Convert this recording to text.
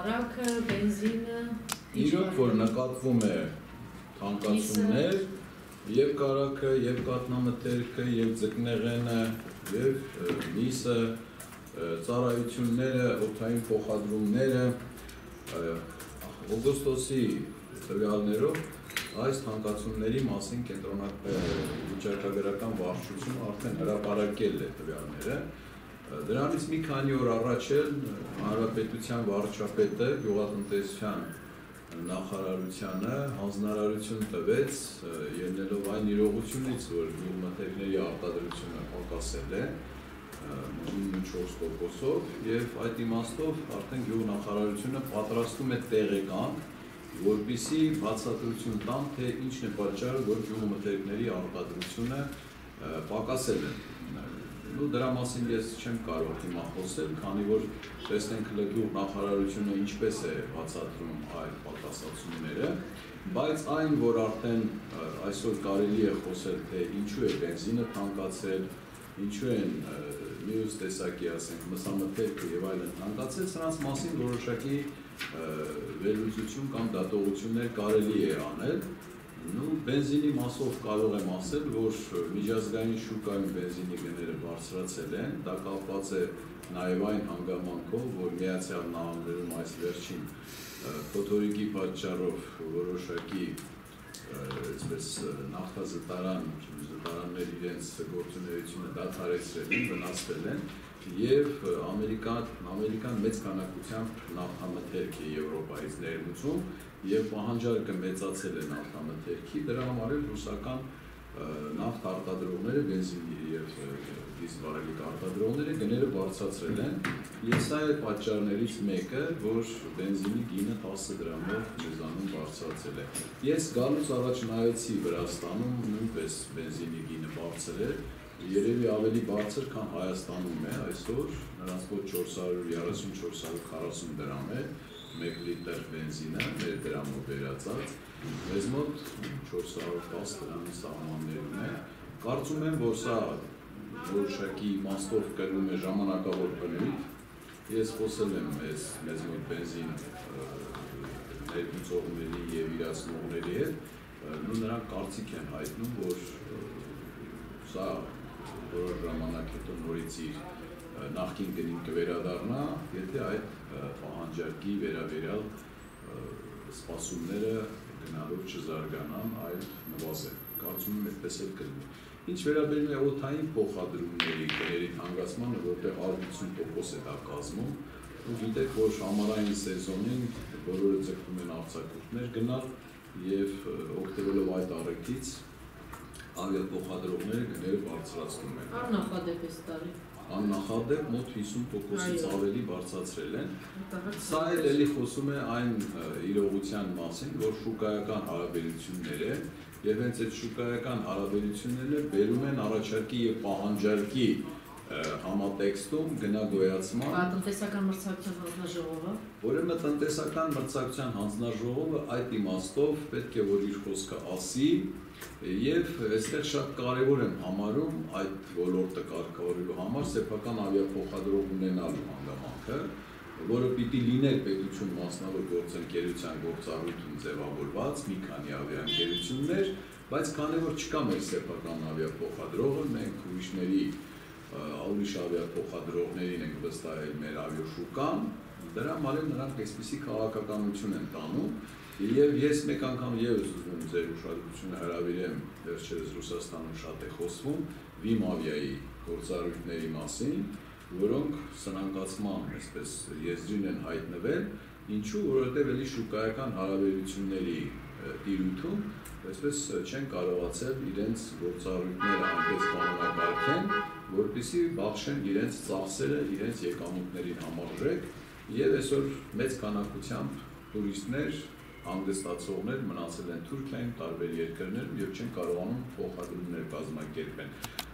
կարակը, բենզինը, իրոք որ նկատվում է թանկացումներ, եւ կարակը, եւ կաթնամթերքը, եւ ձկնեղենը, եւ միսը, ծառայությունները, օդային փոխադրումները, օգոստոսի տվյալներով այս թանկացումների մասին վիճակագրական վարչությունը արդեն հրապարակել է տվյալները։ Դրանից մի քանի օր առաջ էլ Հանրապետության վարչապետը գյուղատնտեսության նախարարությանը հանձնարարություն տվեց, ելնելով այն իրողությունից, որ գյուղմթերքների արտադրությունը պակասել է 94%-ով եւ այդ իմաստով արդեն գյուղնախարարությունը պատրաստում է տեղեկանք, որպեսզի բացատրություն տան, թե ինչն է պատճառը, որ գյուղմթերքների արտադրությունը պակասել է։ Դրա մասին ես չեմ կարող հիմա խոսել, քանի որ տեսնենք գյուղնախարարությունը ինչպես է բացատրում այդ պակասացումները, բայց այն, որ արդեն այսօր կարելի է խոսել, թե ինչու է բենզինը թանկացել, ինչու են մյուս տեսակի, ասենք, մսամթերքը եւ այլն թանկացել, սրանց մասին որոշակի վերլուծություն կամ դատողություններ կարելի է անել։ Բենզինի մասով կարող եմ ասել, որ միջազգային շուկայում բենզինի գները բարձրացել են, դա կապված է նաև այն հանգամանքով, որ Միացյալ Նահանգներում այս վերջին փոթորիկի պատճառով որոշակի նավթազտարաններ իրենց գործունեությունը դադարեցրել են, վնասվել են, եւ Ամերիկան մեծ քանակությամբ նավթամթերք է Եվրոպայից ներմուծում եւ պահանջարկը մեծացել է նավթամթերքի, դրա համար էլ ռուսական նավթ արտադրողները, բենզինի եւ դիզվարելիք արտադրողները գները բարձրացրել են, եւ սա է պատճառներից մեկը, որ բենզինի գինը 10 դրամով մեզանում բարձրացել է։ Ես գալուց առաջ նայեցի Վրաստանում նույնպես բենզինի գինը բարձր է, երևի ավելի բարձր, քան Հայաստանում է այսօր, նրանց մոտ 430-440 դրամ է 1 լիտր բենզինը, մեր դրամով վերածած, մեզ մոտ 410 դրամի սահմաններում է։ Կարծում եմ, որ սա որոշակի իմաստով կրում է ժամանակավոր բնույթ։ Ես խոսել եմ մեզ մոտ բենզին ներմուծողների եւ իրացնողների հետ, նրանք կարծիք են հայտնում, որ սա որոշ ժամանակ հետո նորից իր նախկին գնին կվերադառնա, եթե այդ պահանջարկի վերաբերյալ սպասումները գնալով չզարգանան, այլ նվազեն։ Կարծում եմ այդպես էլ կլինի։ Ինչ վերաբերում է օդային փոխադրումների գների հանգացմանը, որտեղ 50% է դա կազմում, ու գիտեք, որ ամառային սեզոնին բոլորը ձգտում են արձակուրդներ գնալ եւ օգտվելով այդ առիթից ավիափոխադրողները գները բարձրացնում են։ Աննախադեպ էս տարի։ Աննախադեպ մոտ 50%-ից ավելի բարձրացրել են։ Սա էլ էլի խոսում է այն իրողության մասին, որ շուկայական հարաբերությունները եւ հենց այդ շուկայական հարաբերությունները բերում են առաջարկի եւ պահանջարկի համատեքստում գնագոյացման։ Տնտեսական մրցակցության հանձնաժողովը։ Ուրեմն տնտեսական մրցակցության հանձնաժողովը այդ իմաստով պետք է որ իր խոսքը ասի եւ այստեղ շատ կարեւոր եմ համարում այդ ոլորտը կարգավորելու համար սեփական ավիափոխադրող ունենալու հանգամանքը, որը պիտի լիներ պետություն մասնավոր գործընկերության գործառույթում ձևավորված մի քանի ավիաընկերություններ, բայց քանի որ չկա մեր սեփական ավիափոխադրողը, մենք ուրիշ ավիափոխադրողներին ենք վստահել մեր ավիաշուկան, դրա համար նրանք այսպիսի քաղաքականություն են տանում, եւ ես մեկ անգամ եւս ուզում եմ ձեր ուշադրությունը հրավիրեմ, վերջերս Ռուսաստանում շատ է խոսվում Վիմավիայի գործառույթների մասին, որոնք սնանկացման այսպես եզրին են հայտնվել, ինչու, որովհետեւ էլի շուկայական հարաբերությունների տիրույթում այսպես չեն կարողացել իրենց գործառույթները այնպես կանոնակարգեն, որպեսզի բաշխեն իրենց ծախսերը, իրենց եկամուտներին համարժեք, եւ այսօր մեծ քանակությամբ տուրիստներ, հանգստացողներ մնացել են Թուրքիայում, տարբեր երկրներում եւ չեն կարողանում փոխադրումներ կազմակերպել։